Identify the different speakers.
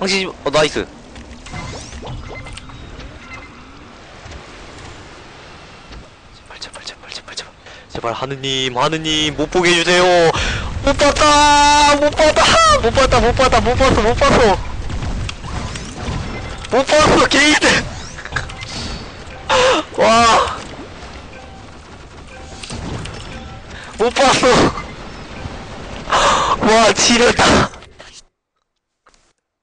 Speaker 1: 황신, 나이스. 제발, 하느님, 못 보게 해주세요. 못 봤다! 못 봤어, 게이드! 와! 못 봤어! 와, 지렸다!